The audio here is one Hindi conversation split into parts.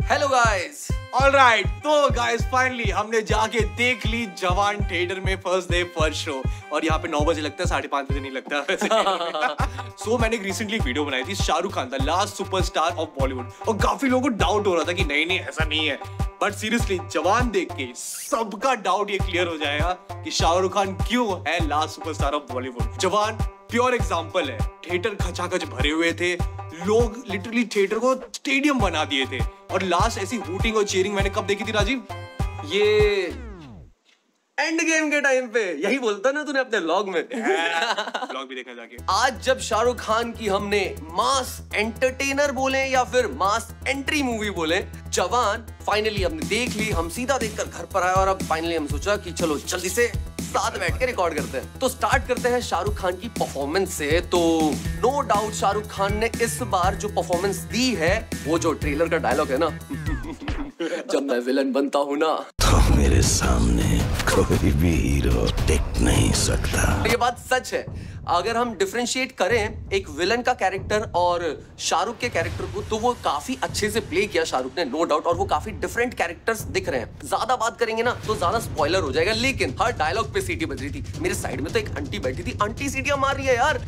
Hello guys. ऑलराइट, तो गाइस फाइनली हमने जाके देख ली जवान थिएटर में फर्स्ट डे फर्स्ट शो। और यहाँ पे 9 बजे लगता है, 5:30 बजे नहीं लगता वैसे। सो मैंने रिसेंटली एक वीडियो बनाई थी, शाहरुख खान था लास्ट सुपरस्टार ऑफ बॉलीवुड, और काफी लोगों को डाउट हो रहा था कि नहीं ऐसा नहीं है। बट सीरियसली जवान देख के सबका डाउट ये क्लियर हो जाएगा कि शाहरुख खान क्यों है लास्ट सुपरस्टार ऑफ बॉलीवुड। जवान प्योर एग्जांपल है। थिएटर खचाखच भरे हुए थे, लोग लिटरली थिएटर को स्टेडियम बना दिए थे। और लास्ट ऐसी हूटिंग और चीयरिंग मैंने कब देखी थी राजीव? ये एंड गेम के टाइम पे। यही बोलता ना तूने अपने व्लॉग में। व्लॉग भी देखना जाके। आज जब शाहरुख खान की हमने मास एंटरटेनर बोले या फिर मास एंट्री मूवी बोले, जवान फाइनली हमने देख ली। हम सीधा देखकर घर पर आए और अब फाइनली हम सोचा कि चलो जल्दी से साथ बैठ के रिकॉर्ड करते हैं। तो स्टार्ट करते हैं शाहरुख खान की परफॉर्मेंस से। तो नो डाउट शाहरुख खान ने इस बार जो परफॉर्मेंस दी है, वो जो ट्रेलर का डायलॉग है ना, जब मैं विलन बनता हूँ ना, तो मेरे सामने कोई भी हीरो टिक नहीं सकता। ये बात सच है। अगर हम डिफरेंशिएट करें एक विलन का कैरेक्टर और शाहरुख के कैरेक्टर को, तो वो काफी अच्छे से प्ले किया शाहरुख ने, नो डाउट। और वो काफी डिफरेंट कैरेक्टर्स दिख रहे हैं। ज्यादा बात करेंगे ना तो ज्यादा स्पॉइलर हो जाएगा, लेकिन हर डायलॉग पे सीटी बज रही थी। मेरे साइड में तो एक आंटी बैठी थी, आंटी सीटियां मार रही है यार।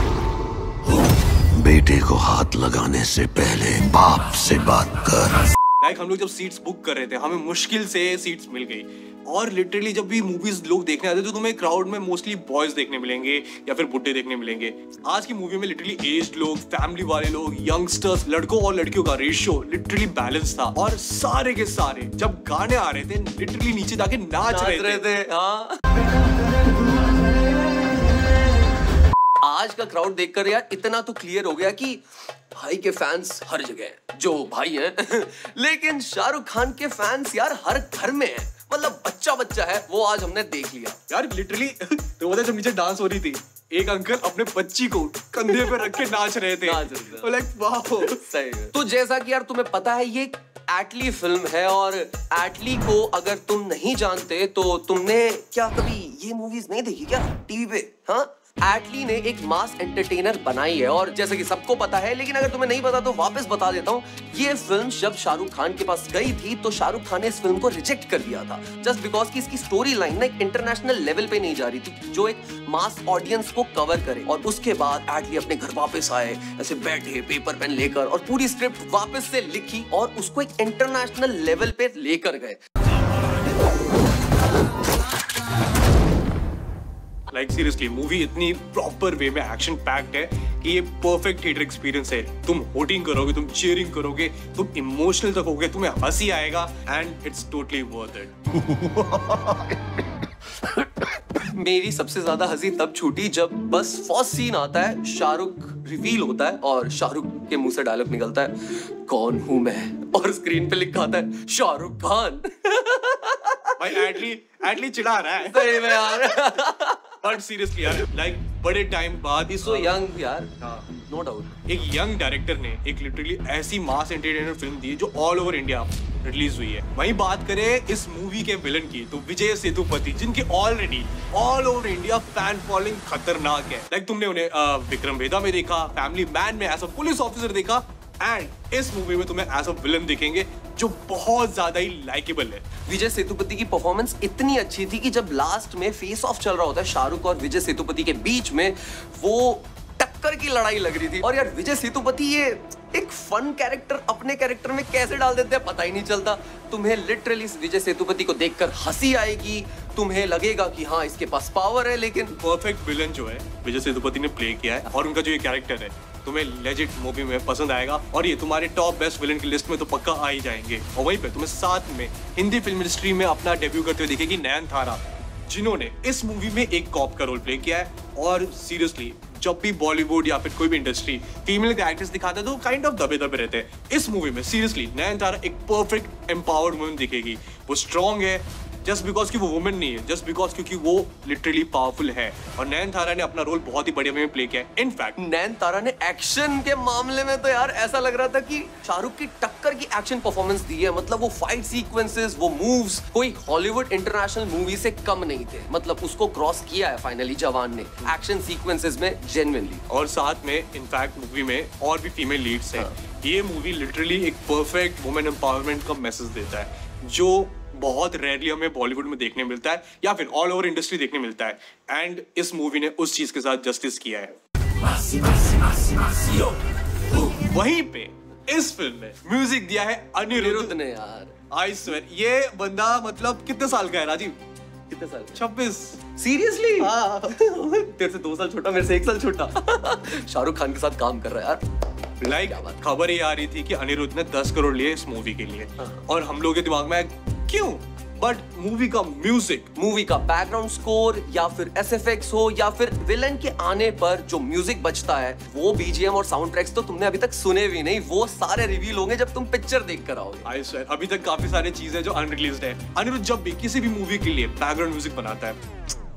बेटे को हाथ लगाने से पहले बाप से बात कर। हम लोग जब सीट्स बुक कर रहे थे, हमें मुश्किल से सीट्स मिल गई। और लिटरली जब भी मूवीज लोग देखने आते हैं तो तुम्हें क्राउड में मोस्टली बॉयज देखने मिलेंगे या फिर बुड्ढे देखने मिलेंगे। आज की मूवी में लिटरली एज्ड लोग, फैमिली वाले लोग, यंगस्टर्स, लड़कों और लड़कियों का रेशियो लिटरली बैलेंस था। और सारे के सारे जब गाने आ रहे थे लिटरली नीचे जाके नाच रहे थे। हाँ। आज का क्राउड देखकर यार इतना तो क्लियर हो गया कि भाई के फैंस हर जगह हैं, जो भाई हैं। लेकिन शाहरुख खान के फैंस यार हर घर में हैं। मतलब बच्चा बच्चा है, वो आज हमने देख लिया यार। लिटरली तो वो जब नीचे डांस हो रही थी, एक अंकल अपने बच्ची को कंधे पे रख के नाच रहे थे। लाइक वाह, सही है। तो जैसा कि यार तुम्हें पता है ये एटली फिल्म है, और एटली को अगर तुम नहीं जानते तो तुमने क्या कभी ये मूवीज नहीं देखी क्या टीवी पे? हाँ, एटली ने एक मास एंटरटेनर बनाई है, और जैसे कि सबको पता है, लेकिन अगर तुम्हें नहीं पता तो वापस बता देता हूँ। ये फिल्म जब शाहरुख खान के पास गई थी तो शाहरुख खान ने इस फिल्म को रिजेक्ट कर दिया था, जस्ट बिकॉज कि इसकी स्टोरी लाइन ना एक इंटरनेशनल लेवल पे नहीं जा रही थी, जो एक मास ऑडियंस को कवर करे। और उसके बाद एटली अपने घर वापस आए, ऐसे बैठे पेपर पेन लेकर, और पूरी स्क्रिप्ट वापस से लिखी और उसको एक इंटरनेशनल लेवल पे लेकर गए। लाइक सीरियसली मूवी इतनी प्रॉपर वे में एक्शन पैक्ड है कि ये परफेक्ट थिएटर एक्सपीरियंस है। तुम होटिंग करोगे, तुम चीयरिंग करोगे, तुम इमोशनल तक होगे, तुम्हें हंसी आएगा, and it's totally worth it. मेरी सबसे ज्यादा हंसी तब छूटी जब बस फर्स्ट सीन आता है, शाहरुख रिवील होता है और शाहरुख के मुंह से डायलॉग निकलता है, कौन हूं मैं, और स्क्रीन पे लिखा आता है शाहरुख खान। भाई एटली चिढ़ा रहा है सही में यार। बट सीरियसली यार, लाइक बड़े टाइम बाद He's so young यार, नो डाउट। एक यंग डायरेक्टर ने एक लिटरली ऐसी मास एंटरटेनर फिल्म दी जो ऑल ओवर इंडिया रिलीज हुई है। वहीं बात करें इस मूवी के विलन की, तो विजय सेतुपति, जिनकी already all over India fan following खतरनाक है। लाइक तुमने उन्हें विक्रम वेदा में देखा, फैमिली मैन में एज अ पुलिस ऑफिसर देखा, एंड इस मूवी में तुम्हें एज अ विलन दिखेंगे जो बहुत ज्यादा ही लाइकेबल है। विजय सेतुपति की परफॉर्मेंस इतनी अच्छी थी कि जब लास्ट में फेस ऑफ चल रहा होता है शाहरुख और विजय सेतुपति के बीच में, वो टक्कर की लड़ाई लग रही थी। और यार विजय सेतुपति ये एक फन कैरेक्टर अपने कैरेक्टर में कैसे डाल देते हैं पता ही नहीं चलता। तुम्हें लिटरली विजय सेतुपति को देखकर हंसी आएगी, तुम्हें लगेगा कि हाँ इसके पास पावर है। लेकिन परफेक्ट विलन जो है विजय सेतुपति ने प्ले किया है, और उनका जो ये कैरेक्टर है तुम्हें लेजिट मूवी में पसंद आएगा, और ये तुम्हारे टॉप बेस्ट विलन की लिस्ट में तो पक्का आ ही जाएंगे। और वहीं पे तुम्हें साथ में हिंदी फिल्म इंडस्ट्री में अपना डेब्यू करते हुए दिखेगी नयनतारा, जिन्होंने इस मूवी में एक कॉप का रोल प्ले किया है। और सीरियसली जब भी बॉलीवुड या फिर कोई भी इंडस्ट्री फीमेल कैरेक्टर्स दिखाते हैं तो काइंड ऑफ दबे दबे रहते हैं। इस मूवी में सीरियसली नयनतारा एक परफेक्ट एम्पावर्ड वुमन दिखेगी। वो स्ट्रॉन्ग है, जस्ट बिकॉज कि वो वुमेन नहीं है, जस्ट बिकॉज क्योंकि वो लिटरली पावरफुल है। और नयनतारा ने अपना रोल बहुत ही बढ़िया में प्ले किया है। इनफैक्ट नयनतारा ने एक्शन के मामले में तो यार ऐसा लग रहा था कि शाहरुख की टक्कर की एक्शन परफॉर्मेंस दी है। मतलब वो फाइट सीक्वेंसेस, वो मूव्स कोई हॉलीवुड इंटरनेशनल मूवी से कम नहीं थे। मतलब उसको क्रॉस किया है फाइनली जवान ने एक्शन सीक्वेंसेस में जेन्युइनली। और साथ में इनफैक्ट मूवी में और भी फीमेल लीड्स हैं। ये मूवी लिटरली एक परफेक्ट वुमेन एम्पावरमेंट का मैसेज देता है जो बहुत रेयरली हमें बॉलीवुड में देखने मिलता है या फिर ऑल ओवर इंडस्ट्री देखने मिलता है, एंड इस मूवी ने उस चीज के साथ जस्टिस किया है। वहीं पे इस फिल्म में म्यूजिक दिया है अनिरुद्ध ने यार। आई स्वेयर ये बंदा मतलब कितने साल का है राजीव? कितने साल? 26। सीरियसली? हाँ। तेरे से 2 साल छोटा, मेरे से 1 साल छोटा। शाहरुख खान के साथ काम कर रहा है यार। लाइक खबर ये आ रही थी कि अनिरुद्ध ने 10 करोड़ लिए इस मूवी के लिए, और हम लोग के दिमाग में क्यों? बट मूवी का म्यूजिक, मूवी का बैकग्राउंड स्कोर या फिर एसएफएक्स हो या फिर विलन के आने पर जो म्यूजिक बजता है, वो बीजीएम और साउंड ट्रैक्स तो तुमने अभी तक सुने भी नहीं, वो सारे रिवील होंगे जब तुम पिक्चर देख कर आओगे। आई स्वेयर अभी तक काफी सारी चीजें जो अनरिलीज्ड है। अनिरुद्ध जब भी किसी भी मूवी के लिए बैकग्राउंड म्यूजिक बनाता है,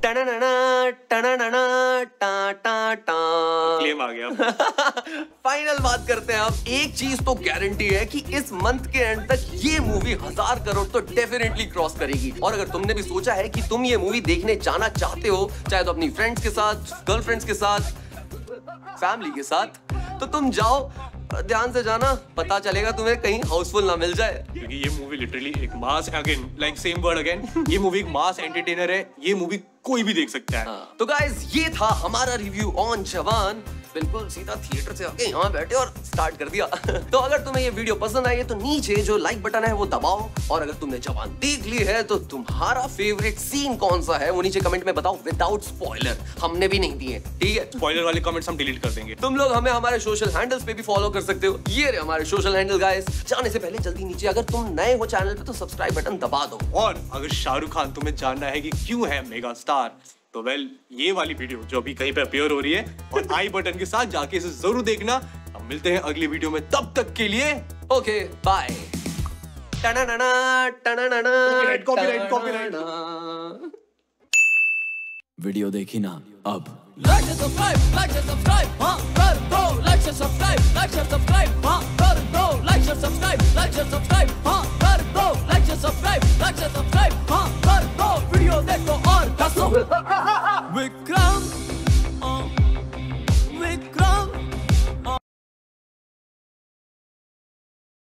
क्लेम आ गया। फाइनल बात करते हैं अब। एक चीज तो गारंटी है कि इस मंथ के एंड तक ये मूवी 1000 करोड़ तो डेफिनेटली क्रॉस करेगी। और अगर तुमने भी सोचा है कि तुम ये मूवी देखने जाना चाहते हो, चाहे तो अपनी फ्रेंड्स के साथ, गर्लफ्रेंड्स के साथ, फैमिली के साथ, तो तुम जाओ, ध्यान से जाना, पता चलेगा तुम्हें कहीं हाउसफुल ना मिल जाए। क्योंकि ये मूवी लिटरली एक mass, again like same word again, ये मूवी एक मास एंटरटेनर है। ये मूवी कोई भी देख सकता है। तो गाइस ये था हमारा रिव्यू ऑन जवान। बिल्कुल सीधा थिएटर से आके यहाँ बैठे और स्टार्ट कर दिया। तो अगर तुम्हें ये वीडियो पसंद आई है तो नीचे जो लाइक बटन है वो दबाओ, और अगर तुमने जवान देख ली है तो तुम्हारा फेवरेट सीन कौन सा है वो नीचे कमेंट में बताओ विदाउट स्पॉइलर। हमने भी नहीं दिए, ठीक है? स्पॉइलर वाले कमेंट्स हम डिलीट कर देंगे। तुम लोग हमें हमारे सोशल हैंडल्स पे भी फॉलो कर सकते हो। ये रहे हमारे सोशल हैंडल गाइस। जाने से पहले जल्दी नीचे अगर तुम नए हो चैनल पे तो सब्सक्राइब बटन दबा दो। और अगर शाहरुख खान तुम्हें जानना है कि क्यों है मेगा स्टार, तो वेल ये वाली वीडियो जो अभी कहीं पे अपीयर हो रही है और आई बटन के साथ जाके इसे जरूर देखना। हम मिलते हैं अगली वीडियो में, तब तक के लिए ओके बाय। कॉपीराइट। वीडियो देखी ना अब। Like and subscribe, हाँ कर दो। Like and subscribe, हाँ कर दो। Like and subscribe, हाँ कर दो। Like and subscribe, हाँ कर दो। वीडियो देखो और हंसो। विक्रम